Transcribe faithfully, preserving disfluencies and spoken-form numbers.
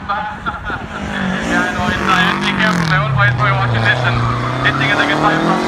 Yeah, I know, it's, uh, be careful, man. Always we're watching this and hitting at a good time.